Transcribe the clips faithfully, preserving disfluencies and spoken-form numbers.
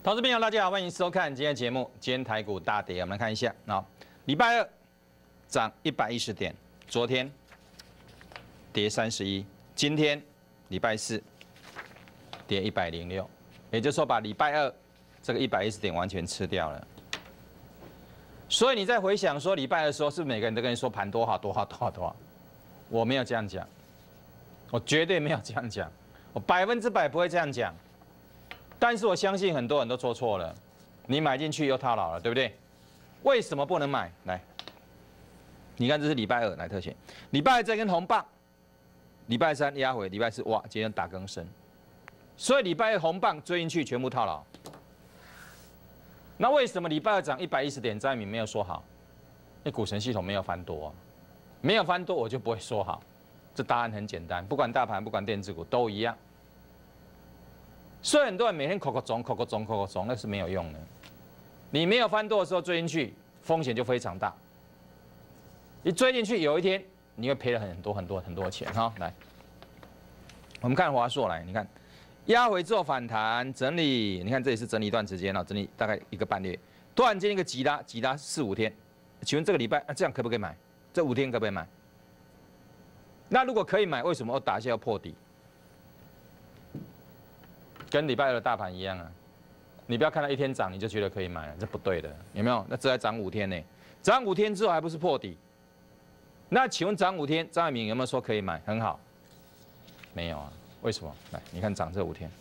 投资朋友，大家好，欢迎收看今天的节目。今天台股大跌，我们来看一下啊，礼拜二涨一百一十点，昨天跌三十一，今天礼拜四跌一百零六，也就是说把礼拜二这个一百一十点完全吃掉了。所以你在回想说礼拜二的时候，是不是每个人都跟你说盘多好多好多好多好？我没有这样讲，我绝对没有这样讲，我百分之百不会这样讲。但是我相信很多人都做错了，你买进去又套牢了，对不对？为什么不能买？来，你看这是礼拜二来特写，礼拜二这根红棒，礼拜三压回，礼拜四哇，今天打更深，所以礼拜二红棒追进去全部套牢。那为什么礼拜二涨一百一十点，张一鸣没有说好？因为股神系统没有翻多啊，没有翻多我就不会说好。这答案很简单，不管大盘，不管电子股都一样。所以很多人每天口口中、口口中、口口中，那是没有用的。你没有翻多的时候追进去，风险就非常大。一追进去，有一天你会赔了很多很多很多钱哈。来，我们看华硕来，你看压回之后反弹整理，你看这里是整理一段时间了，整理大概一个半月，突然间一个急拉，急拉四五天。请问这个礼拜啊，这样可不可以买？这五天可不可以买？那如果可以买，为什么我打一下要破底？跟礼拜二的大盘一样啊，你不要看它一天涨你就觉得可以买了，这不对的，有没有？那这才涨五天呢，涨五天之后还不是破底？那请问涨五天，张爱民有没有说可以买？很好，没有啊，为什么？来，你看涨这五天，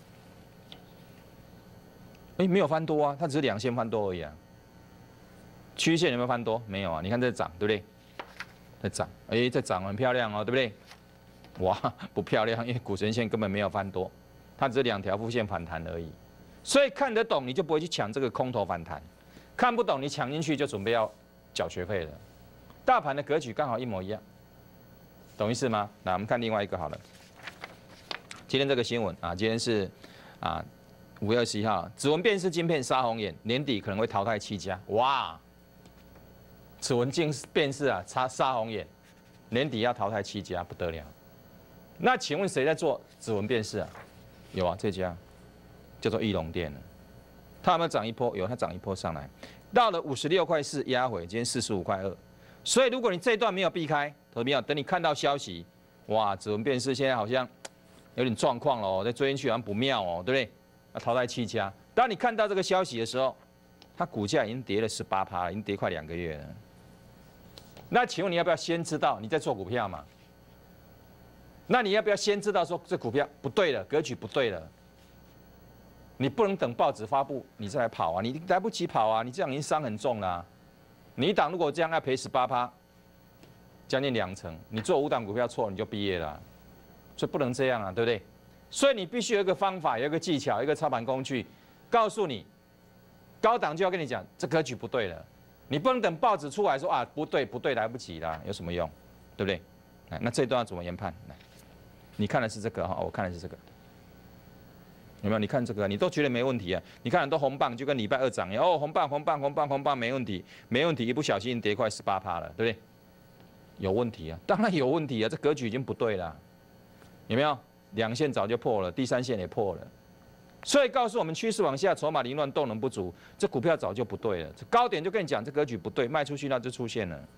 哎、欸，没有翻多啊，它只是两线翻多而已啊。曲线有没有翻多？没有啊，你看这涨，对不对？在涨，哎、欸，在涨很漂亮哦，对不对？哇，不漂亮，因为股神线根本没有翻多。它只是两条副线反弹而已，所以看得懂你就不会去抢这个空头反弹，看不懂你抢进去就准备要缴学费了。大盘的格局刚好一模一样，懂意思吗？来，我们看另外一个好了。今天这个新闻啊，今天是啊五月二十一号，指纹辨识晶片杀红眼，年底可能会淘汰七家。哇，指纹镜辨识啊，杀杀红眼，年底要淘汰七家，不得了。那请问谁在做指纹辨识啊？有啊，这家叫做义隆电了，它有没有涨一波？有，它涨一波上来，到了五十六块四压回，今天四十五块二。所以如果你这一段没有避开，投资朋友，等你看到消息，哇，指纹辨识现在好像有点状况了哦，再追进去好像不妙哦，对不对？要淘汰七家。当你看到这个消息的时候，它股价已经跌了十八趴了，已经跌快两个月了。那请问你要不要先知道你在做股票嘛？那你要不要先知道说这股票不对了，格局不对了？你不能等报纸发布你再来跑啊，你来不及跑啊，你这样已经伤很重了、啊。你一档如果这样要赔十八趴，将近两成，你做五档股票错你就毕业了、啊，所以不能这样啊，对不对？所以你必须有一个方法，有一个技巧，有一个操盘工具，告诉你，高档就要跟你讲这格局不对了，你不能等报纸出来说啊不对不对，来不及了，有什么用，对不对？来，那这段要怎么研判？来。你看的是这个哈，我看的是这个，有没有？你看这个，你都觉得没问题啊？你看很多红棒就跟礼拜二涨一样，哦，红棒红棒红棒红棒没问题，没问题，一不小心跌快十八趴了，对不对？有问题啊，当然有问题啊，这格局已经不对了，有没有？两线早就破了，第三线也破了，所以告诉我们趋势往下，筹码凌乱，动能不足，这股票早就不对了。这高点就跟你讲，这格局不对，卖出去那就出现了。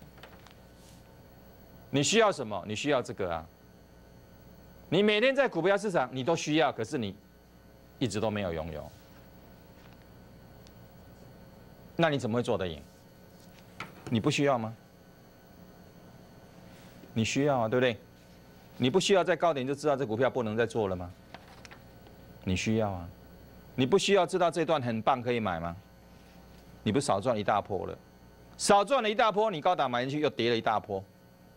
你需要什么？你需要这个啊。你每天在股票市场，你都需要，可是你一直都没有拥有，那你怎么会做得赢？你不需要吗？你需要啊，对不对？你不需要在高点就知道这股票不能再做了吗？你需要啊，你不需要知道这段很棒可以买吗？你不少赚一大波了，少赚了一大波，你高档买进去又跌了一大波，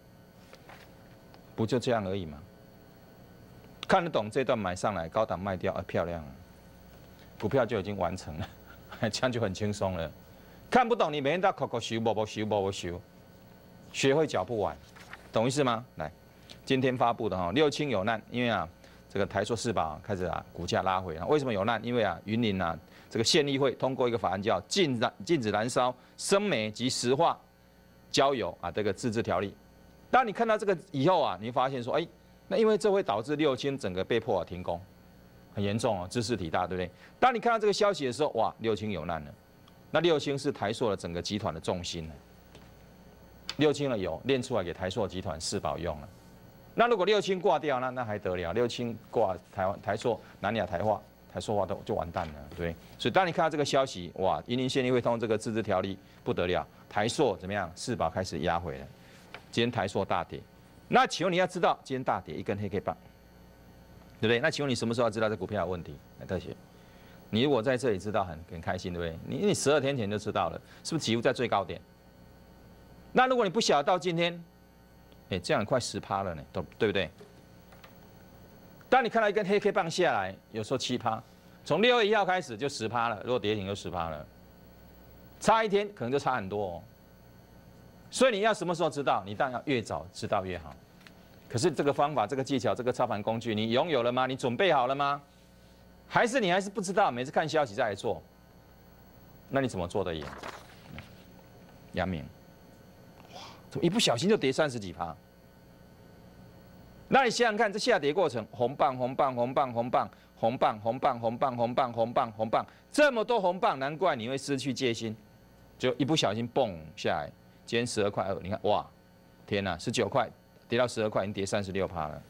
不就这样而已吗？看得懂这段买上来，高档卖掉，啊，漂亮啊！股票就已经完成了，这样就很轻松了。看不懂，你每天都要口口修，摸摸修，摸摸修，学会脚不晚，懂意思吗？来，今天发布的哈，六轻有难，因为啊，这个台塑四宝开始啊，股价拉回啊。为什么有难？因为啊，云林啊，这个县议会通过一个法案，叫禁燃禁止燃烧生煤及石化焦油啊，这个自治条例。当你看到这个以后啊，你会发现说，哎。那因为这会导致六轻整个被迫停工， 很严重哦，知识体大，对不对？当你看到这个消息的时候，哇，六轻有难了。那六轻是台塑的整个集团的重心呢。六轻的油炼出来给台塑集团四宝用了。那如果六轻挂掉，那那还得了？六轻挂台湾台塑、南亚台化、台塑化都就完蛋了，对。所以当你看到这个消息，哇，云林县立会通这个自治条例不得了，台塑怎么样？四宝开始压回了。今天台塑大跌，那请问你要知道，今天大跌一根黑 K 棒，对不对？那请问你什么时候要知道这股票有问题？来特写，你如果在这里知道很很开心，对不对？你你十二天前就知道了，是不是几乎在最高点？那如果你不晓得到今天，哎，这样快十趴了呢，都对不对？当你看到一根黑 K 棒下来，有时候七趴，从六月一号开始就十趴了，如果跌停就十趴了，差一天可能就差很多哦。所以你要什么时候知道？你当然要越早知道越好。可是这个方法、这个技巧、这个操盘工具，你拥有了吗？你准备好了吗？还是你还是不知道？每次看消息再来做，那你怎么做得赢？阳明，哇，怎么一不小心就跌三十几趴？那你想想看，这下跌过程，红棒、红棒、红棒、红棒、红棒、红棒、红棒、红棒、红棒、红棒，这么多红棒，难怪你会失去戒心，就一不小心蹦下来。今天十二块二，你看哇，天哪，十九块跌到十二块，已经跌三十六趴了。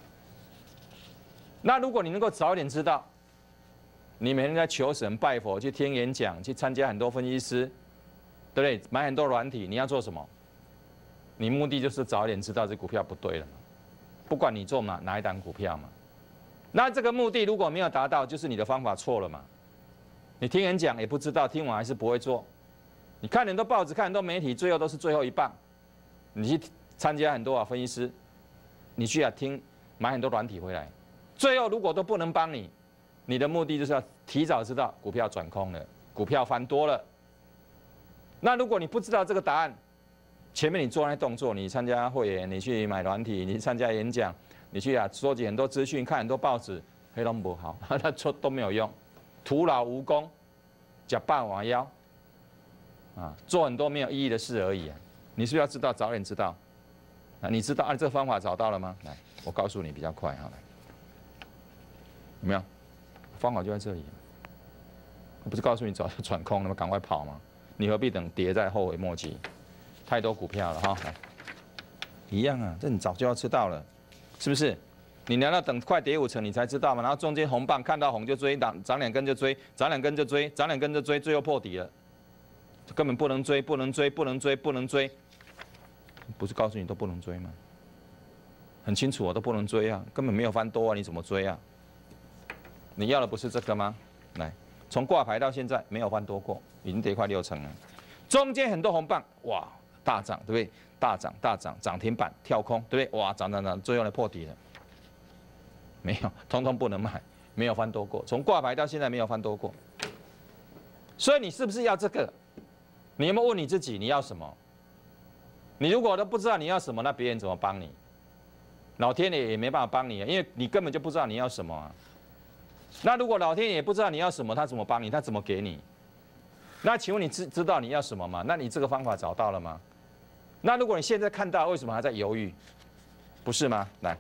那如果你能够早一点知道，你每天在求神拜佛，去听演讲，去参加很多分析师，对不对？买很多软体，你要做什么？你目的就是早一点知道这股票不对了嘛，不管你做哪哪一档股票嘛。那这个目的如果没有达到，就是你的方法错了嘛。你听演讲也不知道，听完还是不会做。你看很多报纸，看很多媒体，最后都是最后一棒。你去参加很多啊分析师，你去啊听，买很多软体回来，最后如果都不能帮你，你的目的就是要提早知道股票转空了，股票翻多了。那如果你不知道这个答案，前面你做那些动作，你参加会员，你去买软体，你参加演讲，你去啊收集很多资讯，看很多报纸，黑龙不好，那做都没有用，徒劳无功，假霸王腰。啊，做很多没有意义的事而已啊！你是不是要知道，早点知道？啊，你知道按、啊、这个方法找到了吗？来，我告诉你比较快哈，来，有没有？方法就在这里。我不是告诉你早就转空了吗？赶快跑吗？你何必等跌在后悔莫及？太多股票了哈，来，一样啊，这你早就要知道了，是不是？你难道等快跌五成你才知道吗？然后中间红棒看到红就追，涨涨两根就追，涨两根就追，涨两根就追，最后破底了。根本不能追，不能追，不能追，不能追，不是告诉你都不能追吗？很清楚，我都不能追啊，根本没有翻多啊，你怎么追啊？你要的不是这个吗？来，从挂牌到现在没有翻多过，已经跌快六成了，中间很多红棒，哇，大涨，对不对？大涨，大涨，涨停板跳空，对不对？哇，涨涨涨，最后来破底了，没有，通通不能买，没有翻多过，从挂牌到现在没有翻多过，所以你是不是要这个？你有没有问你自己你要什么？你如果都不知道你要什么，那别人怎么帮你？老天爷也没办法帮你，因为你根本就不知道你要什么啊。那如果老天爷也不知道你要什么，他怎么帮你？他怎么给你？那请问你知知道你要什么吗？那你这个方法找到了吗？那如果你现在看到，为什么还在犹豫？不是吗？来，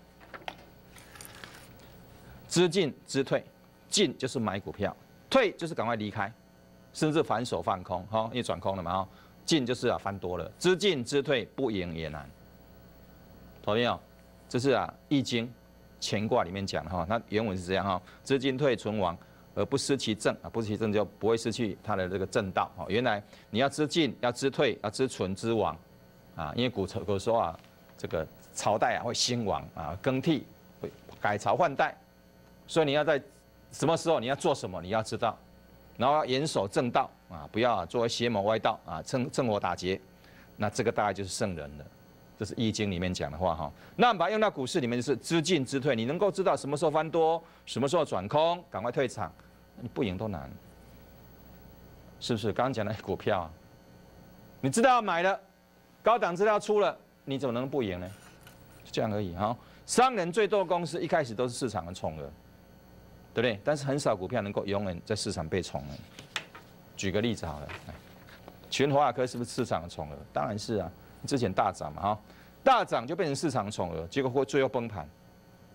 知进知退，进就是买股票，退就是赶快离开。甚至反手放空，哈，因为转空了嘛，哈，进就是啊翻多了，知进知退，不赢也难，懂没有？这是啊《易经》乾卦里面讲的哈，它原文是这样哈，知进退存亡，而不失其正啊，不失其正就不会失去它的这个正道哈。原来你要知进，要知退，要知存知亡啊，因为古古时候啊，这个朝代啊会兴亡啊，更替会改朝换代，所以你要在什么时候你要做什么，你要知道。然后要严守正道啊，不要作为邪魔歪道啊，趁趁火打劫，那这个大概就是圣人了。这是《易经》里面讲的话哈。那我们把它用到股市里面，就是知进知退，你能够知道什么时候翻多，什么时候转空，赶快退场，你不赢都难，是不是？刚刚讲的股票啊，你知道要买了，高档资料出了，你怎么能不赢呢？就这样而已哈。商人最多的公司一开始都是市场的宠儿。对不对？但是很少股票能够永远在市场被宠儿。举个例子好了，全华亚科是不是市场的宠儿？当然是啊，之前大涨嘛哈，大涨就变成市场宠儿，结果会最后崩盘。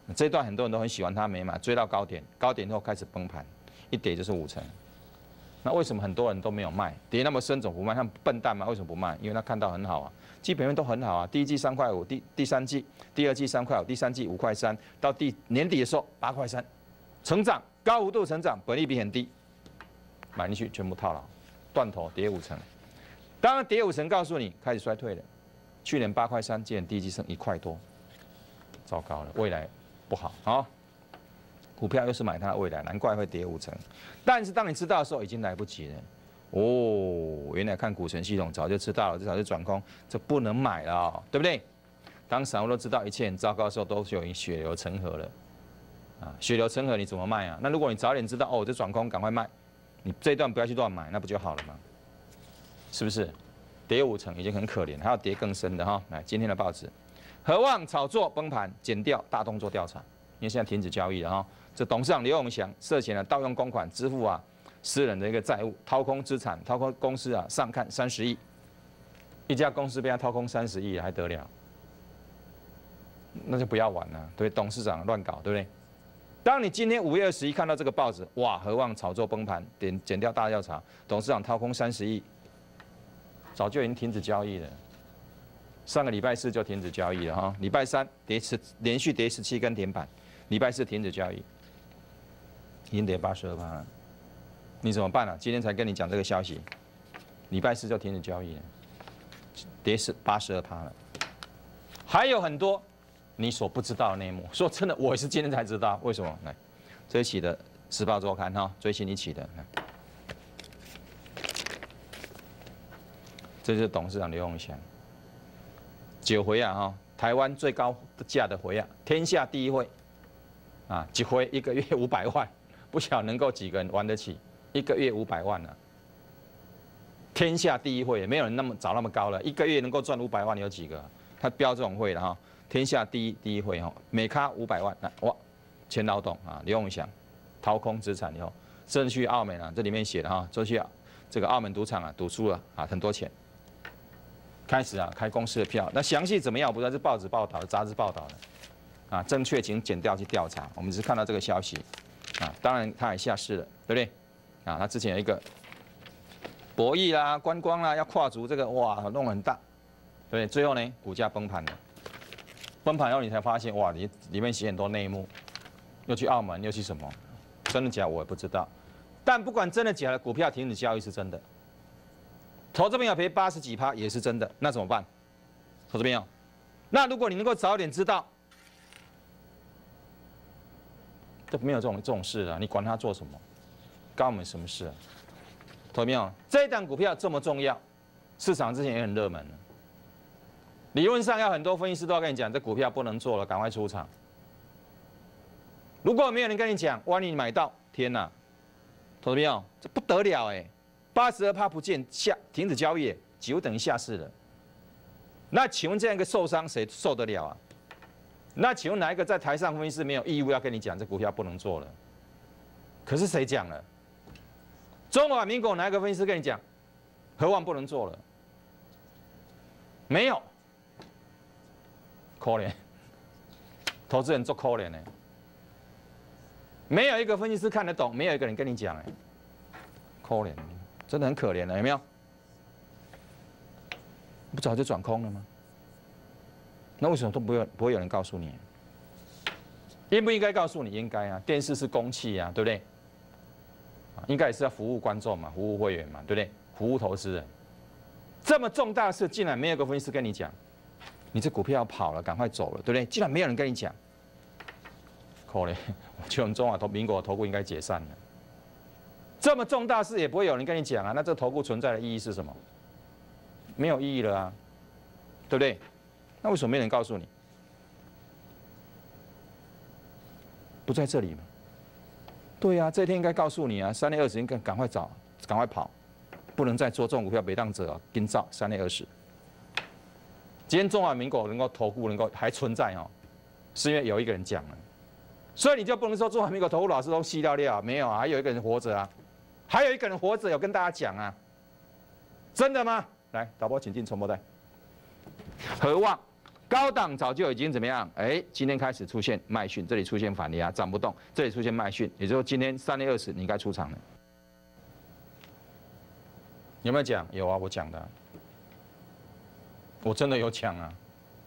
这一段很多人都很喜欢它没买，追到高点，高点之后开始崩盘，一跌就是五成。那为什么很多人都没有卖？跌那么深总不卖？他们笨蛋吗？为什么不卖？因为他看到很好啊，基本面都很好啊。第一季三块五，第第三季、第二季三块五，第三季五块三，到第年底的时候八块三，成长高幅度成长，本益比很低，买进去全部套牢，断头跌五成。当然跌五成，告诉你开始衰退了。去年八块三，今年第一季剩一块多，糟糕了，未来不好啊。股票又是买它的未来，难怪会跌五成。但是当你知道的时候，已经来不及了。哦，原来看股神系统早就知道了，这早就转空，这不能买了、哦，对不对？当散户都知道一切很糟糕的时候，都是有血流成河了。啊，血流成河你怎么卖啊？那如果你早点知道，哦，这转空，赶快卖，你这一段不要去乱买，那不就好了吗？是不是？跌五成已经很可怜，还要跌更深的哈。来，今天的报纸，何望炒作崩盘，减掉大动作调查，因为现在停止交易了哈。这董事长刘永祥涉嫌了盗用公款支付啊私人的一个债务，掏空资产，掏空公司啊上看三十亿，一家公司被他掏空三十亿还得了？那就不要玩了，对，董事长乱搞，对不对？当你今天五月二十一看到这个报纸，哇，何望炒作崩盘，点减掉大调查，董事长掏空三十亿，早就已经停止交易了。上个礼拜四就停止交易了哈，礼拜三跌十连续跌十七根停板，礼拜四停止交易。已经跌八十二趴了，你怎么办啊？今天才跟你讲这个消息，礼拜四就停止交易了，跌是八十二趴了，还有很多你所不知道的内幕。说真的，我也是今天才知道，为什么？来，这一期的《时报周刊》哈，最新一期的，这就是董事长刘永祥，九回啊哈，台湾最高价的回啊，天下第一回啊，一回一个月五百万。不晓得能够几个人玩得起，一个月五百万呢、啊？天下第一会，也没有人那么找那么高了，一个月能够赚五百万有几个？他标这种会的哈，天下第一第一会哈，每咖五百万，哇，前老董啊，刘永祥掏空资产以后，甚至去澳门啊，这里面写的哈，就去这个澳门赌场啊，赌输了啊很多钱，开始啊开公司的票，那详细怎么样？我不知道是报纸报道的，杂志报道的，啊，正确请检调去调查，我们只是看到这个消息。啊，当然他也下市了，对不对？啊，他之前有一个博弈啦、观光啦，要跨足这个，哇，弄很大，对不对？最后呢，股价崩盘了，崩盘后你才发现，哇，里里面写很多内幕，又去澳门，又去什么？真的假我也不知道，但不管真的假的，股票停止交易是真的，投资朋友赔八十几趴也是真的，那怎么办？投资朋友，那如果你能够早点知道。这没有这种这种事啊！你管他做什么，关我们什么事啊？投没有？这一档股票这么重要，市场之前也很热门。理论上要很多分析师都要跟你讲，这股票不能做了，赶快出场。如果没有人跟你讲，万一你买到，天哪！投没有？这不得了哎！八十二趴不见下停止交易，几乎等于下市了。那请问这样一个受伤，谁受得了啊？那请问哪一个在台上分析师没有义务要跟你讲这股票不能做了？可是谁讲了？中华民国哪一个分析师跟你讲，何望不能做了？没有，可怜，投资人做可怜呢。没有一个分析师看得懂，没有一个人跟你讲哎，可怜，真的很可怜了，有没有？不早就转空了吗？那为什么都不会不会有人告诉你？应不应该告诉你？应该啊，电视是公器啊，对不对？应该也是要服务观众嘛，服务会员嘛，对不对？服务投资人。这么重大的事，竟然没有个分析师跟你讲，你这股票要跑了，赶快走了，对不对？竟然没有人跟你讲，可怜，我觉得我们中华投民国投顾应该解散了。这么重大事也不会有人跟你讲啊，那这投顾存在的意义是什么？没有意义了啊，对不对？那为什么没人告诉你？不在这里吗？对呀、啊，这一天应该告诉你啊，三月二十应该赶快找，赶快跑，不能再做这种股票别当者啊，今早三月二十。今天中华民国能够投顾能够还存在哦，是因为有一个人讲了，所以你就不能说中华民国投顾老师都吸掉掉，没有啊，还有一个人活着啊，还有一个人活着有跟大家讲啊，真的吗？来，导播请进重播带。何望高档早就已经怎么样？哎，今天开始出现卖讯，这里出现反压，涨不动，这里出现卖讯，也就是说今天三月二十你该出场了。有没有讲？有啊，我讲的、啊，我真的有讲啊。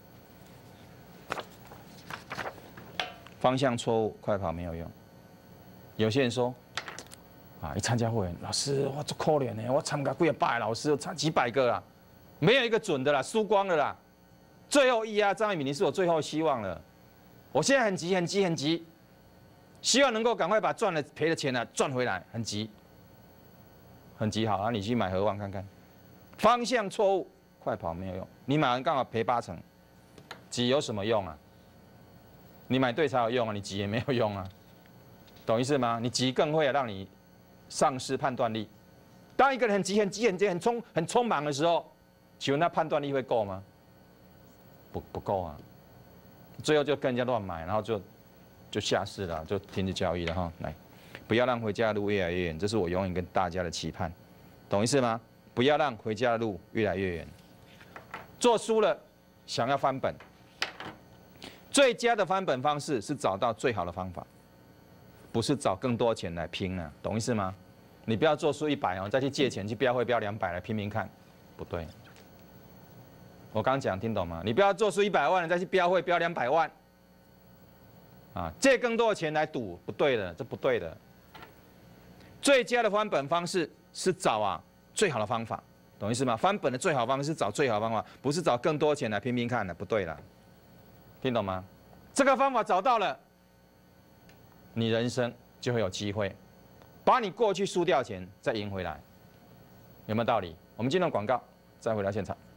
方向错误，快跑没有用。有些人说，啊，一参加会员，老师我做可怜呢，我参加几百，老师差几百个啦，没有一个准的啦，输光了啦。最后一压张一鸣，你是我最后希望了。我现在很急，很急，很急，希望能够赶快把赚了赔的钱呢、啊、赚回来，很急，很急。好，那你去买和旺看看，方向错误，快跑没有用，你买完刚好赔八成，急有什么用啊？你买对才有用啊，你急也没有用啊，懂意思吗？你急更会让你丧失判断力。当一个人很急、很急、很急、很匆、很匆忙的时候，请问他判断力会够吗？不不够啊，最后就跟人家乱买，然后就就下市了，就停止交易了哈。来，不要让回家的路越来越远，这是我永远跟大家的期盼，懂意思吗？不要让回家的路越来越远。做输了，想要翻本。最佳的翻本方式是找到最好的方法，不是找更多钱来拼啊，懂意思吗？你不要做输一百哦，再去借钱去标会标两百来拼拼看，不对。我刚讲听懂吗？你不要做输一百万再去标会标两百万，啊，借更多的钱来赌，不对的，这不对的。最佳的翻本方式是找啊最好的方法，懂意思吗？翻本的最好方式是找最好的方法，不是找更多钱来拼拼看的，不对了。听懂吗？这个方法找到了，你人生就会有机会，把你过去输掉钱再赢回来，有没有道理？我们进入广告，再回到现场。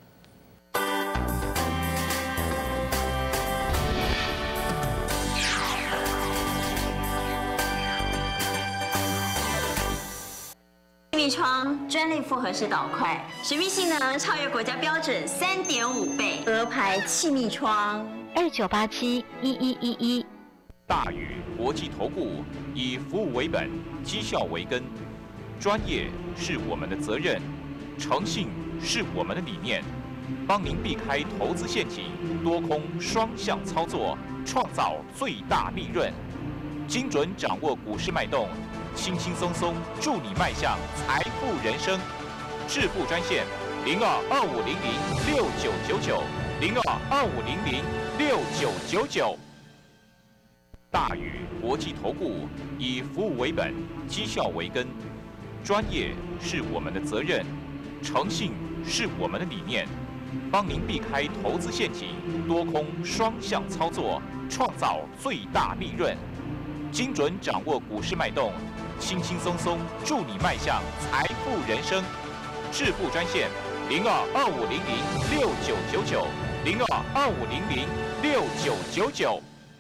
气密窗专利复合式导块，使密性能超越国家标准三点五倍。鹅牌气密窗二九八七一一一一。 大宇国际投顾以服务为本，绩效为根，专业是我们的责任，诚信是我们的理念，帮您避开投资陷阱，多空双向操作，创造最大利润，精准掌握股市脉动。轻轻松松，助你迈向财富人生。致富专线零二二五零零六九九九零二二五零零六九九九。大宇国际投顾以服务为本，绩效为根，专业是我们的责任，诚信是我们的理念，帮您避开投资陷阱，多空双向操作，创造最大利润，精准掌握股市脉动。轻轻松松，助你迈向财富人生。致富专线零二二五零零六九九九零二二五零零六九九九。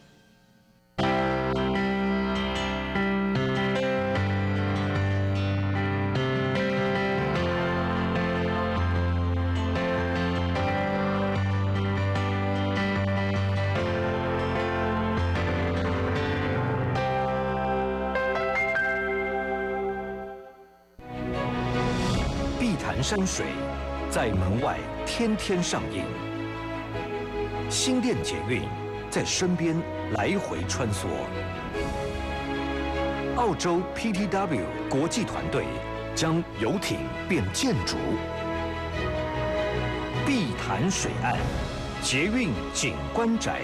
山水在门外天天上映，新店捷运在身边来回穿梭。澳洲 P T W 国际团队将游艇变建筑，碧潭水岸捷运景观宅，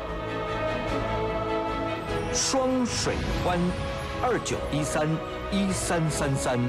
双水湾二九一三一三三三。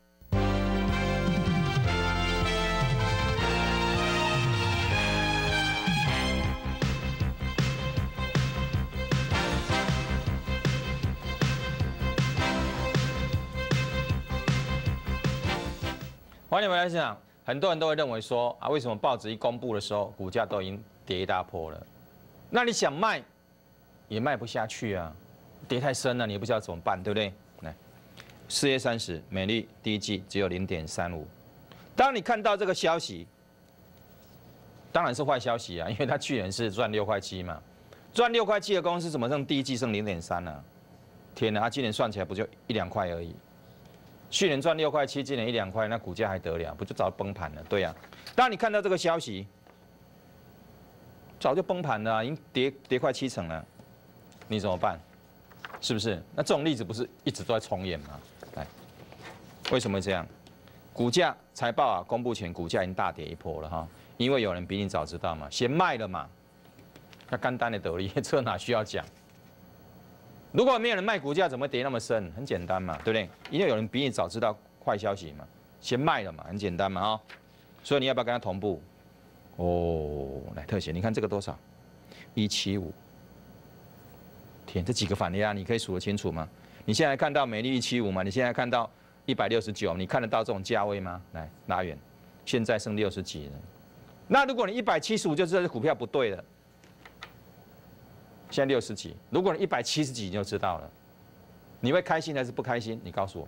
欢迎回来现场。很多人都会认为说啊，为什么报纸一公布的时候，股价都已经跌一大波了？那你想卖，也卖不下去啊，跌太深了，你也不知道怎么办，对不对？来，四月三十，美丽第一季只有零点三五。当你看到这个消息，当然是坏消息啊，因为它去年是赚六块七嘛，赚六块七的公司怎么剩第一季剩零点三呢？天哪，它今年算起来不就一两块而已？去年赚六块七，今年一两块，那股价还得了？不就早崩盘了？对呀、啊。当你看到这个消息， 早就崩盘了、啊，已经跌跌快七成了，你怎么办？是不是？那这种例子不是一直都在重演吗？来，为什么会这样？股价财报啊公布前，股价已经大跌一波了哈，因为有人比你早知道嘛，先卖了嘛。那干单的得利，这哪需要讲？如果没有人卖，股价怎么跌那么深？很简单嘛，对不对？因为有人比你早知道坏消息嘛，先卖了嘛，很简单嘛啊、哦。所以你要不要跟他同步？哦，来特写，你看这个多少？一七五。天，这几个反压你可以数得清楚吗？你现在看到美丽一七五吗？你现在看到一百六十九，你看得到这种价位吗？来拉远，现在剩六十几了。那如果你一百七十五就知道这股票不对了。现在六十几，如果你一百七十几，你就知道了。你会开心还是不开心？你告诉我。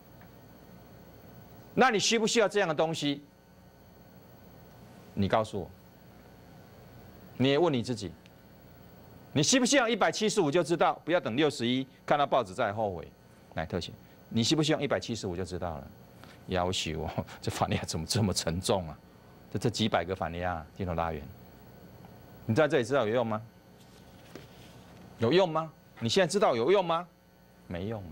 那你需不需要这样的东西？你告诉我。你也问你自己，你需不需要一百七十五就知道？不要等六十一看到报纸再后悔。来特写，你需不需要一百七十五就知道了？要求哦，这反压怎么这么沉重啊？这这几百个反压，镜头拉远，你在这里知道有用吗？有用吗？你现在知道有用吗？没用。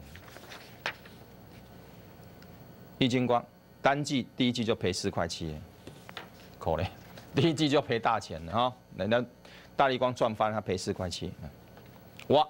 易晶光单季第一季就赔四块七，可怜，第一季就赔大钱了哈。人家大立光赚翻，他赔四块七。哇！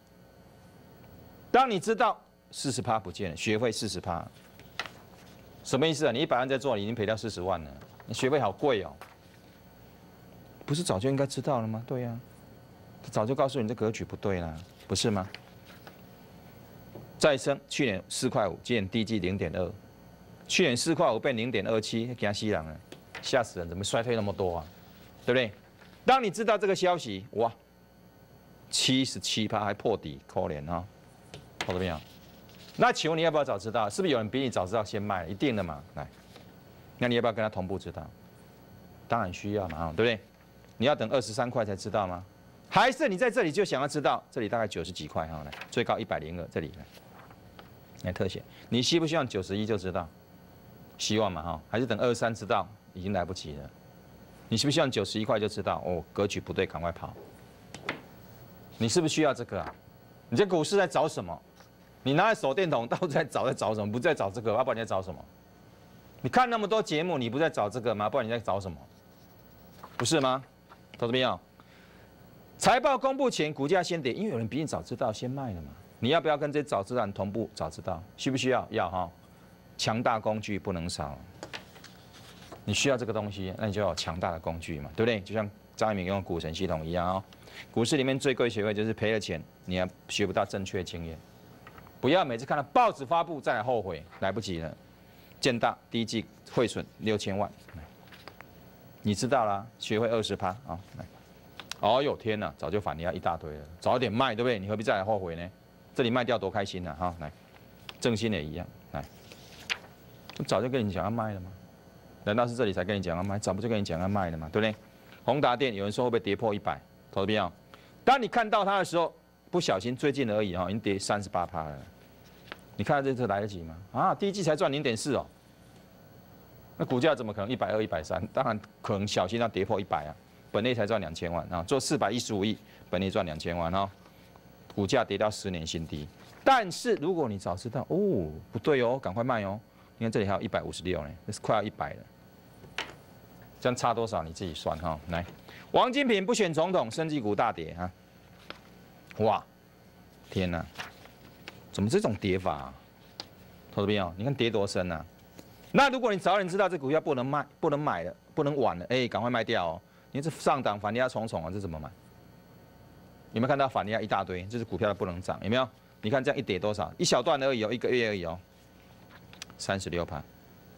当你知道四十趴不见了，学费四十趴，什么意思啊？你一百万在做，你已经赔掉四十万了，你学费好贵哦。不是早就应该知道了吗？对呀、啊。早就告诉你这格局不对啦，不是吗？再生去年四块五，今年第一季零点二，去年四块五变零点二七，惊死人了，吓死人！怎么衰退那么多啊？对不对？当你知道这个消息，哇，七十七趴还破底，可怜啊！看到没有？那请问你要不要早知道？是不是有人比你早知道先卖了？一定的嘛，来，那你要不要跟他同步知道？当然需要嘛，对不对？你要等二十三块才知道吗？还是你在这里就想要知道，这里大概九十几块哈，来最高一百零二，这里来，来特写，你希不希望九十一就知道？希望嘛哈，还是等二十三知道，已经来不及了。你希不希望九十一块就知道？哦，格局不对，赶快跑。你是不是需要这个啊？你这股市在找什么？你拿着手电筒到底在找在找什么？不在找这个，要不然你在找什么？你看那么多节目，你不在找这个吗？不然你在找什么？不是吗？投资朋友。财报公布前，股价先跌，因为有人比你早知道，先卖了嘛。你要不要跟这早知道人同步早知道？需不需要？要哈。强大工具不能少。你需要这个东西，那你就要有强大的工具嘛，对不对？就像张一鸣用股神系统一样哦。股市里面最贵学会就是赔了钱，你还学不到正确经验。不要每次看到报纸发布再来后悔，来不及了。建大第一季汇损六千万，你知道啦，学会二十趴啊，来。哦呦天哪，早就反压一大堆了，早点卖，对不对？你何必再来后悔呢？这里卖掉多开心啊！哈，来，正新也一样，来，我早就跟你讲要卖了吗？难道是这里才跟你讲要卖？早不就跟你讲要卖了吗？对不对？宏达电有人说会不会跌破一百？投资朋友，当你看到它的时候，不小心最近而已哈，已经跌三十八趴了。你看到这次来得及吗？啊，第一季才赚零点四哦，那股价怎么可能一百二、一百三？当然可能小心要跌破一百啊。本内才赚两千万啊，做四百一十五亿，本内赚两千万哦，股价跌到十年新低。但是如果你早知道哦，不对哦，赶快卖哦。你看这里还有一百五十六呢，这是快要一百了。这样差多少你自己算哈。来，王金平不选总统，生技股大跌哈。哇，天哪，怎么这种跌法啊？投资朋友，你看跌多深啊？那如果你早点知道这股票不能卖、不能买了、不能玩了，哎，赶快卖掉哦。你这上档反压重重啊，这怎么买？有没有看到反压一大堆？这是股票的不能涨，有没有？你看这样一跌多少？一小段而已哦，一个月而已哦，三十六趴。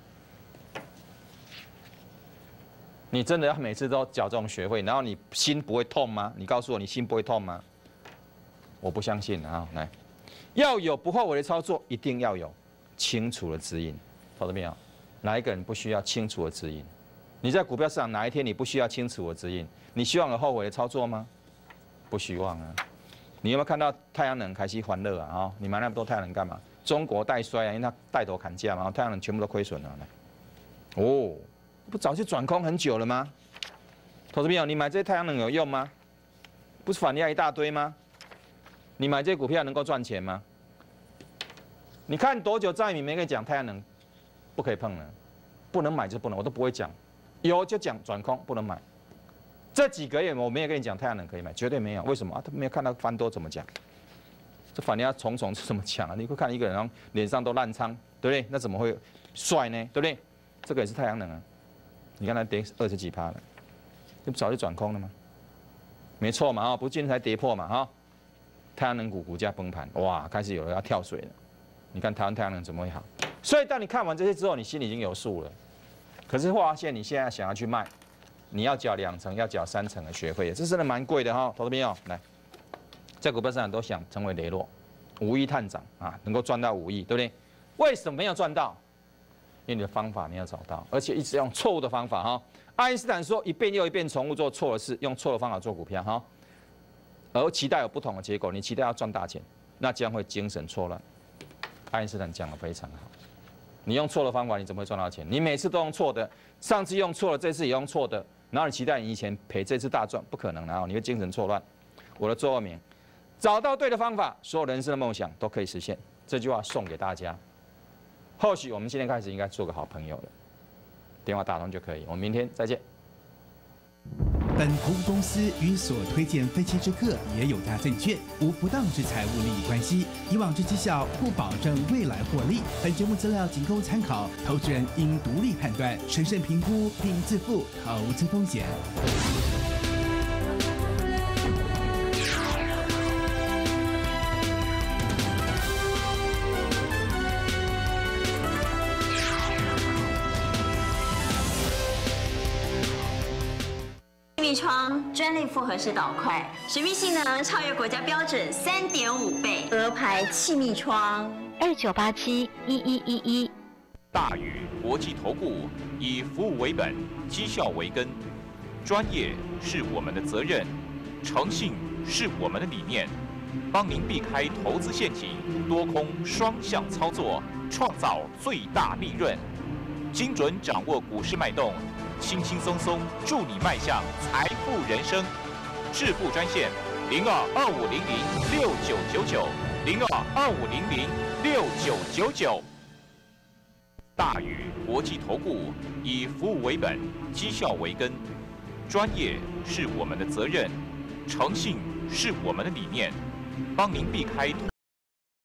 你真的要每次都缴这种学费，然后你心不会痛吗？你告诉我，你心不会痛吗？我不相信啊！来，要有不后悔的操作，一定要有清楚的指引，投资没有？哪一个人不需要清楚的指引？你在股票市场哪一天你不需要清楚的指引？你希望有后悔的操作吗？不希望啊！你有没有看到太阳能开始欢乐啊？啊，你买那么多太阳能干嘛？中国带衰啊，因为它带头砍价嘛，太阳能全部都亏损了。哦，不早就转空很久了吗？ 投资朋友，你买这些太阳能有用吗？不是反压一大堆吗？你买这些股票能够赚钱吗？你看多久张一鸣没跟你讲太阳能不可以碰了，不能买就不能，我都不会讲，有就讲转空不能买。这几个月我没有跟你讲太阳能可以买，绝对没有。为什么啊？他没有看到翻多怎么讲？这反压重重是怎么讲啊？你会看一个人脸上都烂疮，对不对？那怎么会帅呢？对不对？这个也是太阳能啊，你看它跌二十几趴了，这不早就转空了吗？没错嘛，啊，不是今天才跌破嘛，哈，太阳能股股价崩盘，哇，开始有人要跳水了。你看台湾太阳能怎么会好？所以当你看完这些之后，你心里已经有数了。可是发现你现在想要去卖，你要缴两成，要缴三成的学费，这真的蛮贵的哈。投资朋友，来，在股票市场都想成为雷洛，五亿探长啊，能够赚到五亿，对不对？为什么没有赚到？因为你的方法没有找到，而且一直用错误的方法哈。爱因斯坦说，一遍又一遍重复做错的事，用错的方法做股票哈，而期待有不同的结果。你期待要赚大钱，那将会精神错乱。爱因斯坦讲得非常好，你用错的方法，你怎么会赚到钱？你每次都用错的，上次用错了，这次也用错的，然后你期待你以前赔，这次大赚，不可能，然后你会精神错乱。我的座右铭：找到对的方法，所有人生的梦想都可以实现。这句话送给大家。或许我们今天开始应该做个好朋友了，电话打通就可以。我们明天再见。 本投资公司与所推荐分期之客也有大证券无不当之财务利益关系，以往之绩效不保证未来获利。本节目资料仅供参考，投资人应独立判断、审慎评估并自负投资风险。 气密窗专利复合式导块，使命性能超越国家标准三点五倍。鹅牌气密窗， 二九八七一一一一。 大宇国际投顾以服务为本，绩效为根，专业是我们的责任，诚信是我们的理念，帮您避开投资陷阱，多空双向操作，创造最大利润，精准掌握股市脉动。轻轻松松，助你迈向财富人生。致富专线零二二五零零六九九九零二二五零零六九九九。大宇国际投顾以服务为本，绩效为根，专业是我们的责任，诚信是我们的理念，帮您避开